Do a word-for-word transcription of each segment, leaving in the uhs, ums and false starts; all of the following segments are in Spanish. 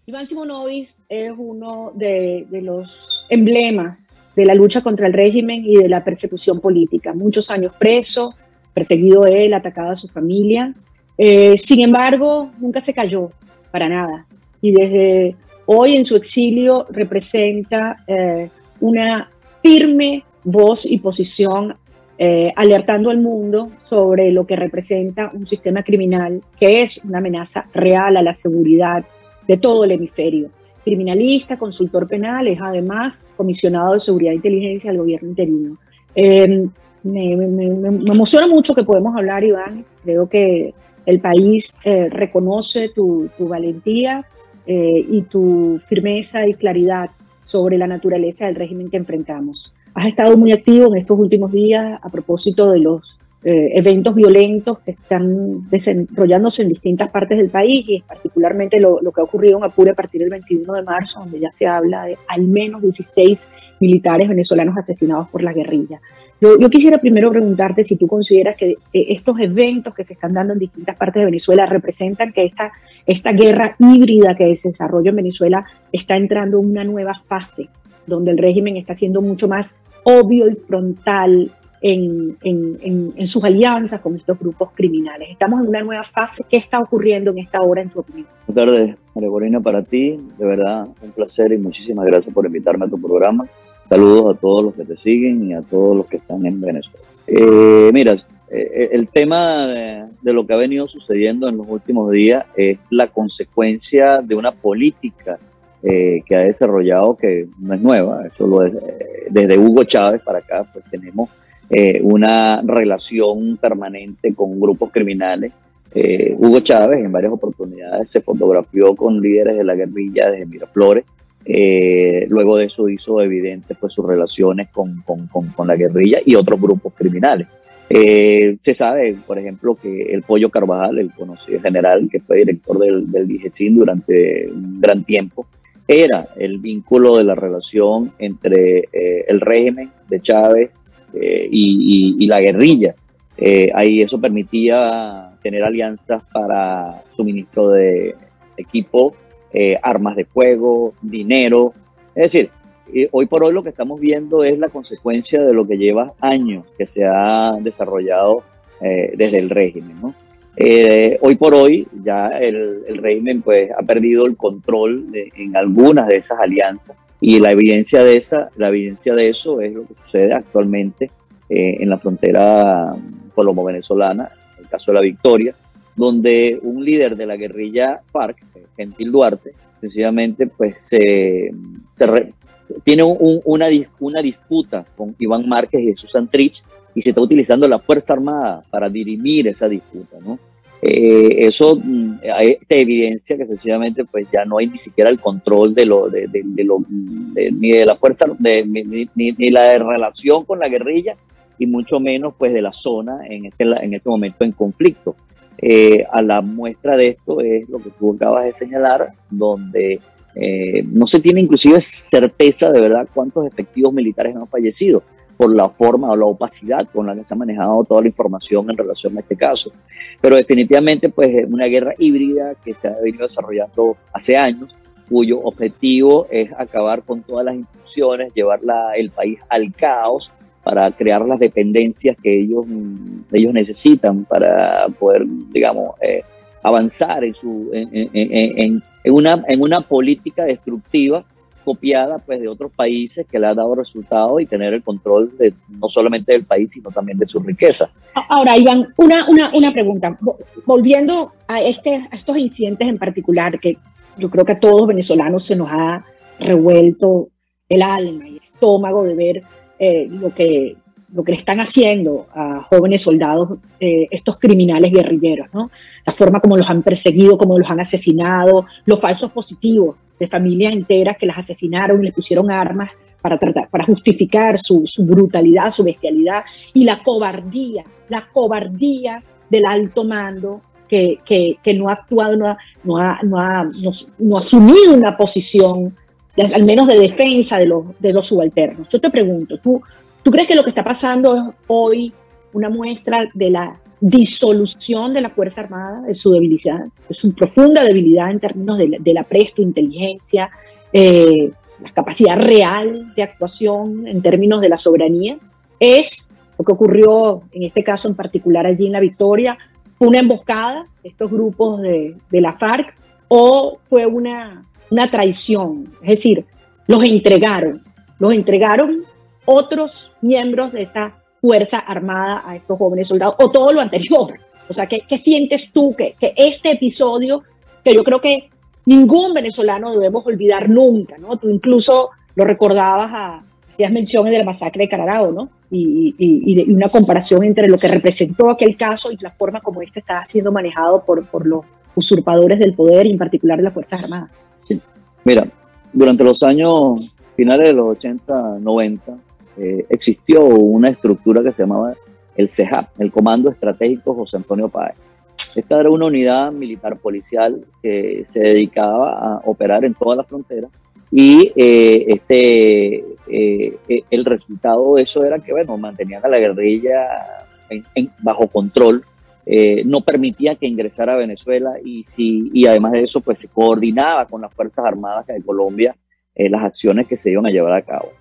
Iván Simonovic es uno de, de los emblemas de la lucha contra el régimen y de la persecución política. Muchos años preso, perseguido él, atacado a su familia. Eh, sin embargo, nunca se cayó, para nada. Y desde hoy en su exilio representa eh, una firme voz y posición eh, alertando al mundo sobre lo que representa un sistema criminal que es una amenaza real a la seguridad de todo el hemisferio. Criminalista, consultor penal, es además comisionado de seguridad e inteligencia del gobierno interino. Eh, me, me, me, me emociona mucho que podemos hablar, Iván. Creo que el país eh, reconoce tu, tu valentía eh, y tu firmeza y claridad sobre la naturaleza del régimen que enfrentamos. Has estado muy activo en estos últimos días a propósito de los eh, eventos violentos que están desarrollándose en distintas partes del país y particularmente lo, lo que ha ocurrido en Apure a partir del veintiuno de marzo, donde ya se habla de al menos dieciséis militares venezolanos asesinados por la guerrilla. Yo, yo quisiera primero preguntarte si tú consideras que eh, estos eventos que se están dando en distintas partes de Venezuela representan que esta, esta guerra híbrida que se desarrolla en Venezuela está entrando en una nueva fase, donde el régimen está siendo mucho más obvio y frontal en, en, en, en sus alianzas con estos grupos criminales. Estamos en una nueva fase. ¿Qué está ocurriendo en esta hora, en tu opinión? Buenas tardes, María Corina, para ti. De verdad, un placer y muchísimas gracias por invitarme a tu programa. Saludos a todos los que te siguen y a todos los que están en Venezuela. Eh, mira, eh, el tema de, de lo que ha venido sucediendo en los últimos días es la consecuencia de una política eh, que ha desarrollado, que no es nueva. Eso lo es, eh, desde Hugo Chávez para acá, pues tenemos eh, una relación permanente con grupos criminales. Eh, Hugo Chávez en varias oportunidades se fotografió con líderes de la guerrilla desde Miraflores. Eh, luego de eso hizo evidente pues sus relaciones con, con, con, con la guerrilla y otros grupos criminales. Eh, se sabe, por ejemplo, que el Pollo Carvajal, el conocido general que fue director del, del D G C I N durante un gran tiempo, era el vínculo de la relación entre eh, el régimen de Chávez eh, y, y, y la guerrilla. Eh, ahí eso permitía tener alianzas para suministro de equipo, Eh, armas de fuego, dinero. Es decir, eh, hoy por hoy lo que estamos viendo es la consecuencia de lo que lleva años que se ha desarrollado eh, desde el régimen, ¿no? Eh, hoy por hoy ya el, el régimen pues ha perdido el control de, en algunas de esas alianzas, y la evidencia de esa, la evidencia de eso es lo que sucede actualmente eh, en la frontera colombo-venezolana, en el caso de La Victoria, donde un líder de la guerrilla FARC, Gentil Duarte, sencillamente pues se, se re, tiene un, una, una disputa con Iván Márquez y Jesús Santrich, y se está utilizando la Fuerza Armada para dirimir esa disputa, ¿no? Eh, eso eh, te evidencia que sencillamente pues ya no hay ni siquiera el control de lo, de, de, de lo de, ni de la fuerza, de, ni, ni, ni la relación con la guerrilla, y mucho menos pues de la zona en este, en este momento en conflicto. Eh, a la muestra de esto es lo que tú acabas de señalar, donde eh, no se tiene inclusive certeza de verdad cuántos efectivos militares han fallecido por la forma o la opacidad con la que se ha manejado toda la información en relación a este caso. Pero definitivamente pues es una guerra híbrida que se ha venido desarrollando hace años, cuyo objetivo es acabar con todas las instituciones, llevar la, el país al caos, para crear las dependencias que ellos, ellos necesitan para poder, digamos, eh, avanzar en, su, en, en, en, en, una, en una política destructiva copiada pues, de otros países que le ha dado resultados, y tener el control de, no solamente del país, sino también de su riqueza. Ahora, Iván, una, una, una pregunta. Volviendo a, este, a estos incidentes en particular, que yo creo que a todos los venezolanos se nos ha revuelto el alma y el estómago de ver Eh, lo, que, lo que le están haciendo a jóvenes soldados eh, estos criminales guerrilleros, ¿no? La forma como los han perseguido, como los han asesinado, los falsos positivos de familias enteras que las asesinaron y les pusieron armas para, tratar, para justificar su, su brutalidad, su bestialidad, y la cobardía, la cobardía del alto mando que, que, que no ha actuado, no ha, no ha, no ha, no, no ha asumido una posición de, al menos de defensa de los, de los subalternos. Yo te pregunto, ¿tú, ¿tú crees que lo que está pasando es hoy una muestra de la disolución de la Fuerza Armada, de su debilidad, de su profunda debilidad en términos de, del apresto, inteligencia, eh, la capacidad real de actuación en términos de la soberanía. Es lo que ocurrió en este caso en particular allí en La Victoria. ¿Fue una emboscada de estos grupos de, de la FARC o fue una, una traición? Es decir, los entregaron, los entregaron otros miembros de esa Fuerza Armada a estos jóvenes soldados, o todo lo anterior. O sea, ¿qué, qué sientes tú que, que este episodio, que yo creo que ningún venezolano debemos olvidar nunca, ¿no? Tú incluso lo recordabas, a, hacías mención de la masacre de Cararao, ¿no? Y, y, y, de, y una comparación entre lo que representó aquel caso y la forma como este está siendo manejado por, por los usurpadores del poder, y en particular de las Fuerzas Armadas. Sí. Mira, durante los años finales de los ochenta, noventa, eh, existió una estructura que se llamaba el C E J A P, el Comando Estratégico José Antonio Páez. Esta era una unidad militar policial que se dedicaba a operar en toda la frontera, y eh, este, eh, el resultado de eso era que, bueno, mantenían a la guerrilla en, en, bajo control, eh, no permitía que ingresara a Venezuela, y, si, y además de eso, pues se coordinaba con las Fuerzas Armadas de Colombia eh, las acciones que se iban a llevar a cabo.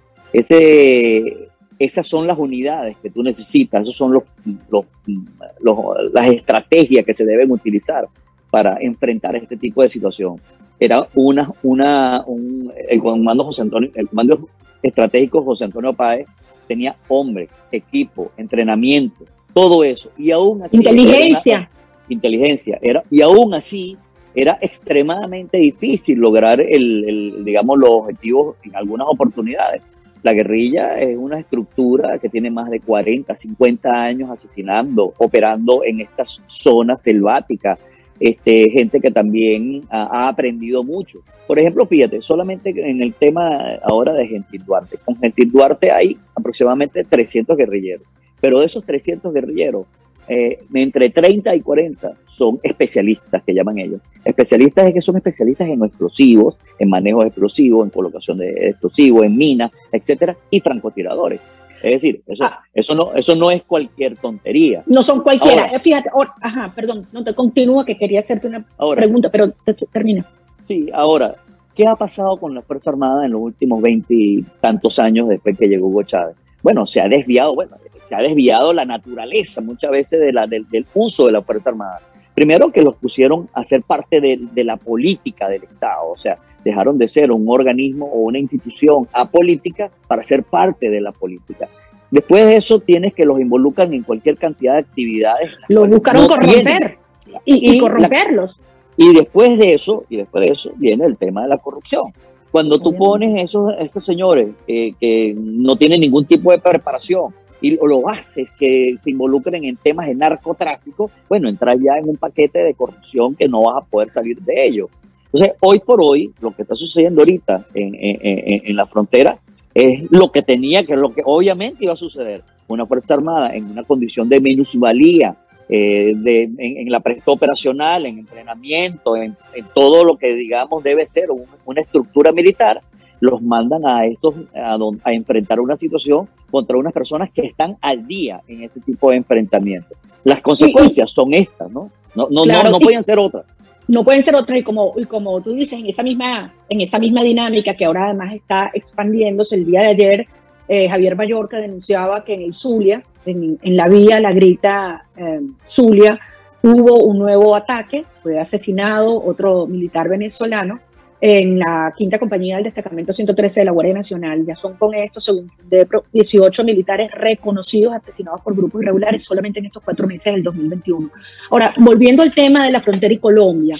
Ese... Esas son las unidades que tú necesitas, esos son los, los, los, las estrategias que se deben utilizar para enfrentar este tipo de situación. Era una, una, un, el comando José Antonio, el comando estratégico José Antonio Páez tenía hombres, equipo, entrenamiento, todo eso, y aún así inteligencia, era una, inteligencia, era y aún así era extremadamente difícil lograr el, el, digamos, los objetivos en algunas oportunidades. La guerrilla es una estructura que tiene más de cuarenta, cincuenta años asesinando, operando en estas zonas selváticas, este, gente que también ha, ha aprendido mucho. Por ejemplo, fíjate, solamente en el tema ahora de Gentil Duarte. Con Gentil Duarte hay aproximadamente trescientos guerrilleros, pero de esos trescientos guerrilleros, eh, entre treinta y cuarenta son especialistas, que llaman ellos. Especialistas es que son especialistas en explosivos, en manejo de explosivos, en colocación de explosivos, en minas, etcétera, y francotiradores. Es decir, eso, ah. eso, no, eso no es cualquier tontería. No son cualquiera. Ahora, Fíjate, or, ajá, perdón, no te continúa, que quería hacerte una ahora, pregunta, pero te, te, termina. Sí, ahora, ¿qué ha pasado con la Fuerza Armada en los últimos veinte y tantos años después que llegó Hugo Chávez? Bueno, se ha desviado, bueno, se ha desviado la naturaleza muchas veces de la, del, del uso de la Fuerza Armada. Primero, que los pusieron a ser parte de, de la política del Estado, o sea, dejaron de ser un organismo o una institución apolítica para ser parte de la política. Después de eso, tienes que los involucran en cualquier cantidad de actividades. Los buscaron no corromper y, y, y corromperlos. La, y después de eso, y después de eso viene el tema de la corrupción. Cuando tú pones esos, estos señores eh, que no tienen ningún tipo de preparación y lo haces que se involucren en temas de narcotráfico, bueno, entras ya en un paquete de corrupción que no vas a poder salir de ello. Entonces, hoy por hoy, lo que está sucediendo ahorita en, en, en, en la frontera es lo que tenía, que es lo que obviamente iba a suceder. Una Fuerza Armada en una condición de minusvalía, eh, de, en, en la presta operacional, en entrenamiento, en, en todo lo que, digamos, debe ser un, una estructura militar, los mandan a estos a, a enfrentar una situación contra unas personas que están al día en este tipo de enfrentamiento. Las consecuencias son estas, ¿no? No, no, claro, no, no pueden ser otras. No pueden ser otras, y como, y como tú dices, en esa misma, en esa misma dinámica que ahora además está expandiéndose. El día de ayer, eh, Javier Mallorca denunciaba que en el Zulia, en, en la vía La Grita eh, Zulia, hubo un nuevo ataque, fue asesinado otro militar venezolano en la quinta compañía del destacamento ciento trece de la Guardia Nacional. Ya son con esto, según de dieciocho militares reconocidos asesinados por grupos irregulares solamente en estos cuatro meses del dos mil veintiuno. Ahora, volviendo al tema de la frontera y Colombia,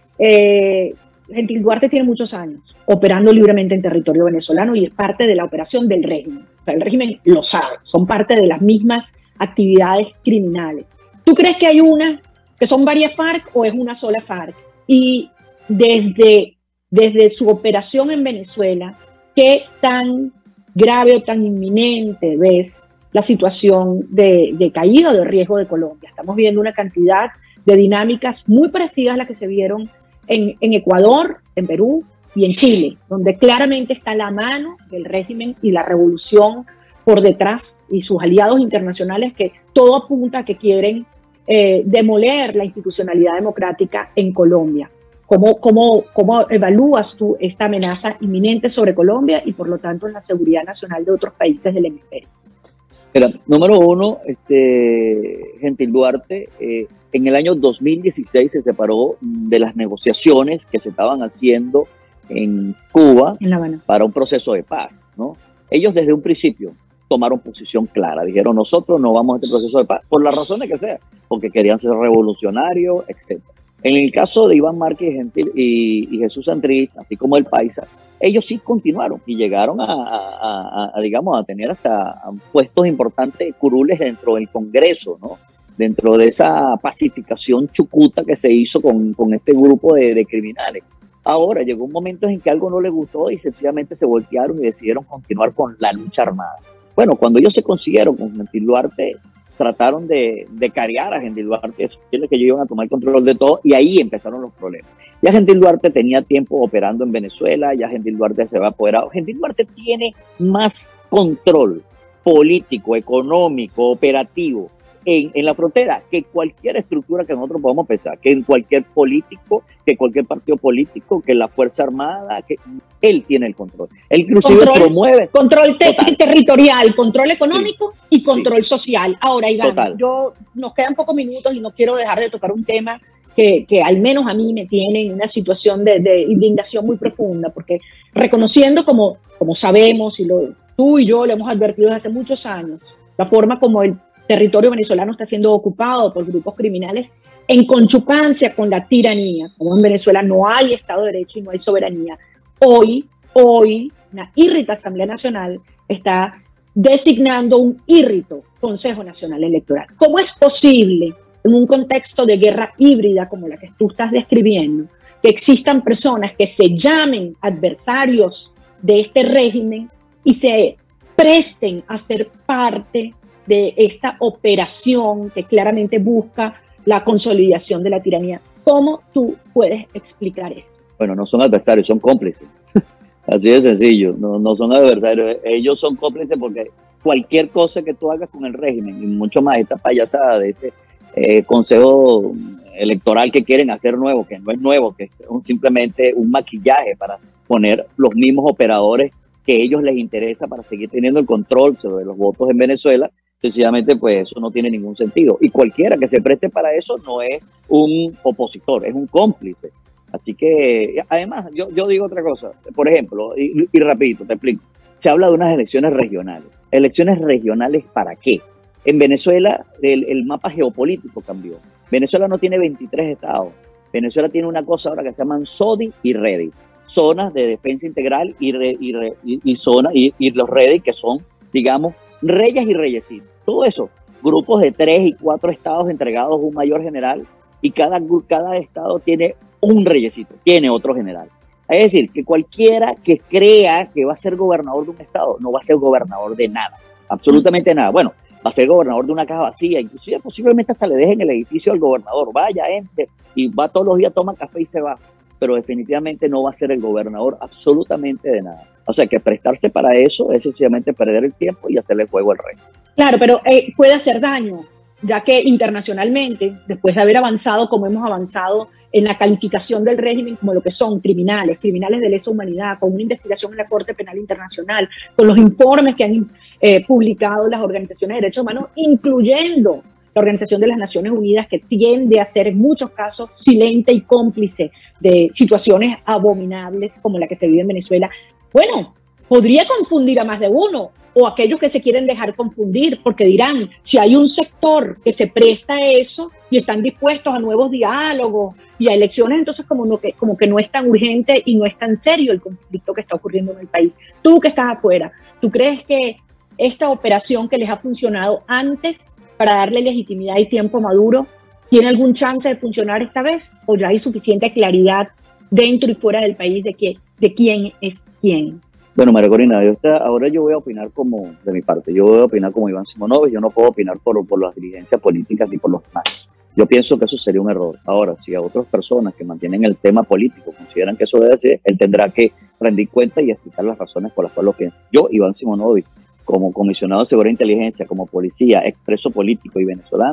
eh, Gentil Duarte tiene muchos años operando libremente en territorio venezolano y es parte de la operación del régimen. O sea, el régimen lo sabe, son parte de las mismas actividades criminales. ¿Tú crees que hay una, que son varias FARC o es una sola FARC? Y desde... Desde su operación en Venezuela, ¿qué tan grave o tan inminente ves la situación de, de caída o de riesgo de Colombia? Estamos viendo una cantidad de dinámicas muy parecidas a las que se vieron en, en Ecuador, en Perú y en Chile, donde claramente está la mano del régimen y la revolución por detrás y sus aliados internacionales, que todo apunta a que quieren eh, demoler la institucionalidad democrática en Colombia. ¿Cómo, cómo, ¿Cómo evalúas tú esta amenaza inminente sobre Colombia y por lo tanto en la seguridad nacional de otros países del hemisferio? Mira, número uno, este, Gentil Duarte, eh, en el año dos mil dieciséis se separó de las negociaciones que se estaban haciendo en Cuba en La Habana para un proceso de paz, ¿no? Ellos desde un principio tomaron posición clara, dijeron nosotros no vamos a este proceso de paz, por las razones que sea, porque querían ser revolucionarios, etcétera. En el caso de Iván Márquez Gentil y, y Jesús Santrich, así como el Paisa, ellos sí continuaron y llegaron a, a, a, a digamos, a tener hasta puestos importantes, curules dentro del Congreso, ¿no? Dentro de esa pacificación chucuta que se hizo con, con este grupo de, de criminales. Ahora llegó un momento en que algo no les gustó y sencillamente se voltearon y decidieron continuar con la lucha armada. Bueno, cuando ellos se consiguieron con Gentil Duarte, trataron de, de carear a Gentil Duarte, decirle que ellos iban a tomar control de todo, y ahí empezaron los problemas. Ya Gentil Duarte tenía tiempo operando en Venezuela, ya Gentil Duarte se había apoderado. Gentil Duarte tiene más control político, económico, operativo en, en la frontera que cualquier estructura que nosotros podamos pensar, que en cualquier político, que cualquier partido político, que la Fuerza Armada, que él tiene el control. Él inclusive control, promueve. Control te territorial, control económico sí, y control sí. social. Ahora, Iván, Total. yo nos quedan pocos minutos y no quiero dejar de tocar un tema que, que al menos a mí me tiene en una situación de, de indignación muy profunda, porque reconociendo como, como sabemos, y lo, tú y yo lo hemos advertido desde hace muchos años, la forma como el territorio venezolano está siendo ocupado por grupos criminales en conchupancia con la tiranía, como en Venezuela no hay Estado de Derecho y no hay soberanía. Hoy, hoy, una írrita Asamblea Nacional está designando un írrito Consejo Nacional Electoral. ¿Cómo es posible, en un contexto de guerra híbrida como la que tú estás describiendo, que existan personas que se llamen adversarios de este régimen y se presten a ser parte de esta operación que claramente busca la consolidación de la tiranía? ¿Cómo tú puedes explicar esto? Bueno, no son adversarios, son cómplices. Así de sencillo, no, no son adversarios. Ellos son cómplices porque cualquier cosa que tú hagas con el régimen, y mucho más esta payasada de este eh, consejo electoral que quieren hacer nuevo, que no es nuevo, que es un, simplemente un maquillaje para poner los mismos operadores que a ellos les interesa para seguir teniendo el control sobre los votos en Venezuela. Sencillamente, pues eso no tiene ningún sentido. Y cualquiera que se preste para eso no es un opositor, es un cómplice. Así que, además, yo, yo digo otra cosa. Por ejemplo, y, y rapidito, te explico. Se habla de unas elecciones regionales. ¿Elecciones regionales para qué? En Venezuela, el, el mapa geopolítico cambió. Venezuela no tiene veintitrés estados. Venezuela tiene una cosa ahora que se llaman SODI y REDI. Zonas de defensa integral y, re, y, re, y, y, zona, y, y los REDI, que son, digamos, reyes y reyesitos. Todo eso, grupos de tres y cuatro estados entregados a un mayor general, y cada, cada estado tiene un reyesito, tiene otro general. Es decir, que cualquiera que crea que va a ser gobernador de un estado no va a ser gobernador de nada, absolutamente nada. Bueno, va a ser gobernador de una caja vacía, inclusive posiblemente hasta le dejen el edificio al gobernador, vaya, entre, y va todos los días, toma café y se va, pero definitivamente no va a ser el gobernador absolutamente de nada. O sea, que prestarse para eso es sencillamente perder el tiempo y hacerle juego al rey. Claro, pero eh, puede hacer daño, ya que internacionalmente, después de haber avanzado como hemos avanzado en la calificación del régimen como lo que son criminales, criminales de lesa humanidad, con una investigación en la Corte Penal Internacional, con los informes que han eh, publicado las organizaciones de derechos humanos, incluyendo la Organización de las Naciones Unidas, que tiende a ser en muchos casos silente y cómplice de situaciones abominables como la que se vive en Venezuela. Bueno, podría confundir a más de uno, o aquellos que se quieren dejar confundir, porque dirán, si hay un sector que se presta a eso y están dispuestos a nuevos diálogos y a elecciones, entonces como, no, que, como que no es tan urgente y no es tan serio el conflicto que está ocurriendo en el país. Tú que estás afuera, ¿tú crees que esta operación que les ha funcionado antes para darle legitimidad y tiempo a Maduro tiene algún chance de funcionar esta vez? ¿O ya hay suficiente claridad dentro y fuera del país de, que, de quién es quién? Bueno, María Corina, yo está, ahora yo voy a opinar como, de mi parte, yo voy a opinar como Iván Simonovic, yo no puedo opinar por, por las dirigencias políticas ni por los demás. Yo pienso que eso sería un error. Ahora, si a otras personas que mantienen el tema político consideran que eso debe ser, él tendrá que rendir cuenta y explicar las razones por las cuales lo piensa. Yo, Iván Simonovic, como comisionado de seguridad e inteligencia, como policía, expreso político y venezolano,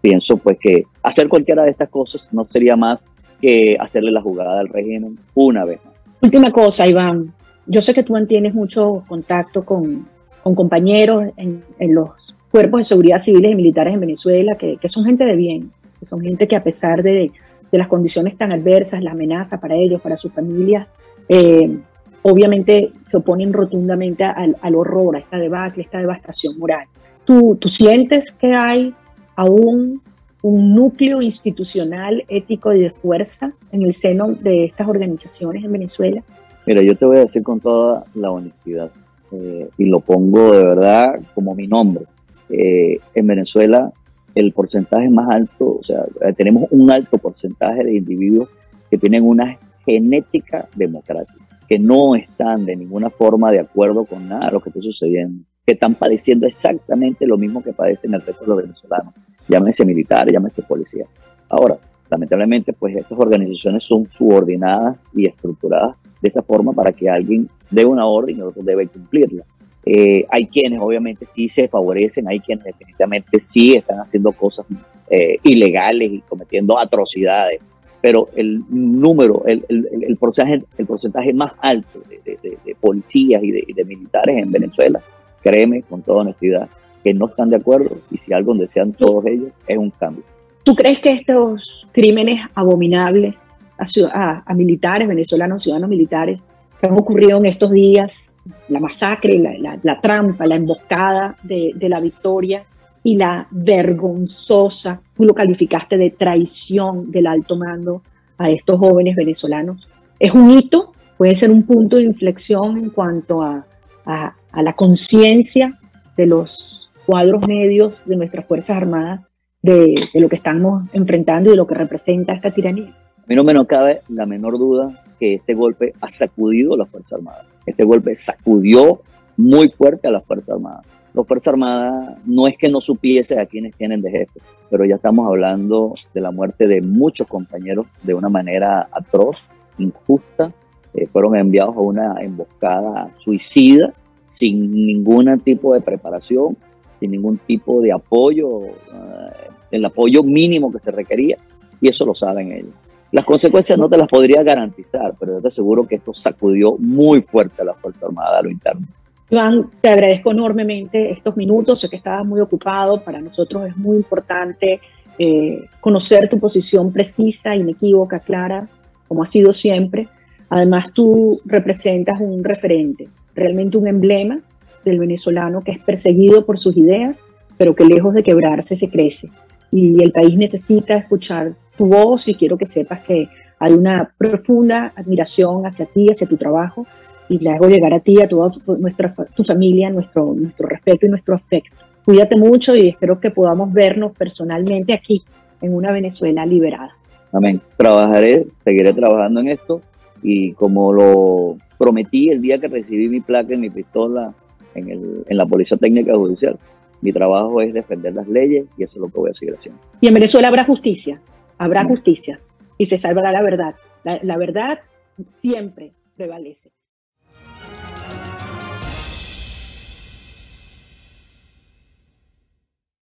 pienso pues que hacer cualquiera de estas cosas no sería más que hacerle la jugada al régimen una vez más. Última cosa, Iván. Yo sé que tú mantienes mucho contacto con, con compañeros en, en los cuerpos de seguridad civiles y militares en Venezuela, que, que son gente de bien, que son gente que a pesar de, de las condiciones tan adversas, la amenaza para ellos, para sus familias, eh, obviamente se oponen rotundamente al, al horror, a esta debacle, a esta devastación moral. ¿Tú, ¿Tú sientes que hay aún un núcleo institucional, ético y de fuerza en el seno de estas organizaciones en Venezuela? Mira, yo te voy a decir con toda la honestidad, eh, y lo pongo de verdad como mi nombre. Eh, en Venezuela el porcentaje más alto, o sea, tenemos un alto porcentaje de individuos que tienen una genética democrática, que no están de ninguna forma de acuerdo con nada de lo que está sucediendo, que están padeciendo exactamente lo mismo que padecen el resto de los venezolanos, llámese militares, llámese policía. Ahora, lamentablemente, pues estas organizaciones son subordinadas y estructuradas de esa forma para que alguien dé una orden y el otro debe cumplirla. Eh, hay quienes obviamente sí se favorecen, hay quienes definitivamente sí están haciendo cosas eh, ilegales y cometiendo atrocidades, pero el número, el, el, el, porcentaje, el porcentaje más alto de, de, de policías y de, de militares en Venezuela, créeme con toda honestidad, que no están de acuerdo, y si algo desean todos ellos es un cambio. ¿Tú crees que estos crímenes abominables a, a, a militares venezolanos, ciudadanos militares, que han ocurrido en estos días, la masacre, la, la, la trampa, la emboscada de, de la Victoria y la vergonzosa, tú lo calificaste de traición del alto mando a estos jóvenes venezolanos, es un hito, puede ser un punto de inflexión en cuanto a, a, a la conciencia de los cuadros medios de nuestras Fuerzas Armadas de, de lo que estamos enfrentando y de lo que representa esta tiranía? A mí no me no cabe la menor duda que este golpe ha sacudido a las Fuerzas Armadas. Este golpe sacudió muy fuerte a las Fuerzas Armadas. Las Fuerzas Armadas no es que no supiese a quienes tienen de jefe, pero ya estamos hablando de la muerte de muchos compañeros de una manera atroz, injusta. Eh, fueron enviados a una emboscada suicida sin ningún tipo de preparación, sin ningún tipo de apoyo, uh, el apoyo mínimo que se requería, y eso lo saben ellos. Las consecuencias no te las podría garantizar, pero yo te aseguro que esto sacudió muy fuerte a la Fuerza Armada a lo interno. Iván, te agradezco enormemente estos minutos, sé que estabas muy ocupado, para nosotros es muy importante eh, conocer tu posición precisa, inequívoca, clara, como ha sido siempre. Además, tú representas un referente, realmente un emblema del venezolano que es perseguido por sus ideas, pero que lejos de quebrarse se crece. Y el país necesita escuchar tu voz, y quiero que sepas que hay una profunda admiración hacia ti, hacia tu trabajo, y le hago llegar a ti, a toda tu, nuestra, tu familia, nuestro, nuestro respeto y nuestro afecto. Cuídate mucho y espero que podamos vernos personalmente aquí, en una Venezuela liberada. Amén. Trabajaré, seguiré trabajando en esto, y como lo prometí el día que recibí mi placa en mi pistola en, el, en la Policía Técnica Judicial, mi trabajo es defender las leyes, y eso es lo que voy a seguir haciendo. Y en Venezuela habrá justicia, habrá justicia, y se salvará la verdad. La, la verdad siempre prevalece.